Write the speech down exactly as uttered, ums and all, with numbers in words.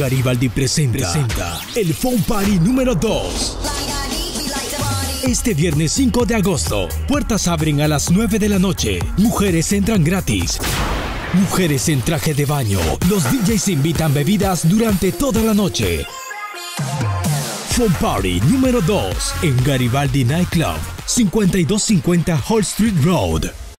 Garibaldi presenta, presenta el Fun Party número dos. Este viernes cinco de agosto, puertas abren a las nueve de la noche. Mujeres entran gratis. Mujeres en traje de baño. Los D Js invitan bebidas durante toda la noche. Fun Party número dos en Garibaldi Nightclub, cincuenta y dos cincuenta Hall Street Road.